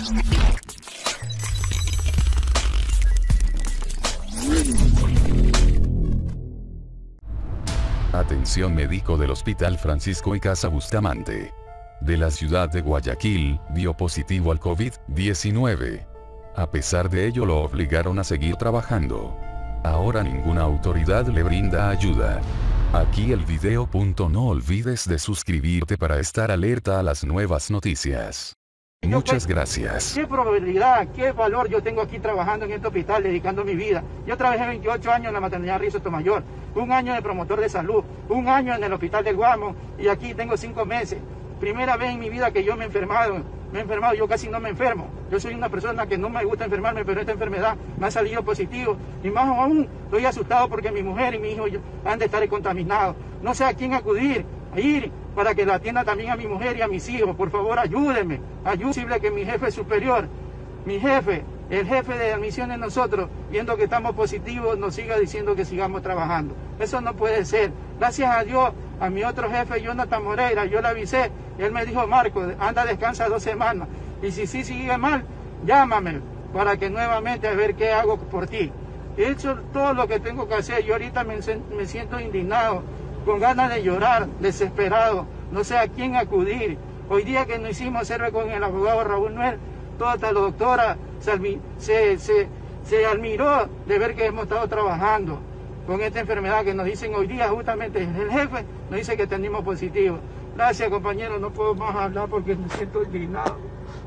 Atención médico del Hospital Francisco y Casa Bustamante de la ciudad de Guayaquil, dio positivo al COVID-19. A pesar de ello lo obligaron a seguir trabajando. Ahora ninguna autoridad le brinda ayuda. Aquí el video. No olvides de suscribirte para estar alerta a las nuevas noticias. Muchas gracias. ¿Qué probabilidad, qué valor yo tengo aquí trabajando en este hospital, dedicando mi vida? Yo trabajé 28 años en la maternidad Río Sotomayor, un año de promotor de salud, un año en el hospital del Guamo y aquí tengo 5 meses. Primera vez en mi vida que yo me he enfermado, yo casi no me enfermo. Yo soy una persona que no me gusta enfermarme, pero esta enfermedad me ha salido positivo. Y más aún, estoy asustado porque mi mujer y mi hijo han de estar contaminados. No sé a quién acudir, a ir para que la atienda también a mi mujer y a mis hijos. Por favor, ayúdenme. Ayúdenme que mi jefe superior, mi jefe, el jefe de admisiones nosotros, viendo que estamos positivos, nos siga diciendo que sigamos trabajando. Eso no puede ser. Gracias a Dios, a mi otro jefe, Jonathan Moreira, yo le avisé, y él me dijo, Marco, anda, descansa 2 semanas. Y si sí sigue mal, llámame para que nuevamente a ver qué hago por ti. He hecho todo lo que tengo que hacer. Yo ahorita me siento indignado, con ganas de llorar, desesperado. No sé a quién acudir. Hoy día que nos hicimos cerve con el abogado Raúl Noel, toda esta doctora se admiró de ver que hemos estado trabajando con esta enfermedad que nos dicen hoy día, justamente el jefe nos dice que tenemos positivo. Gracias, compañeros, no puedo más hablar porque me siento indignado.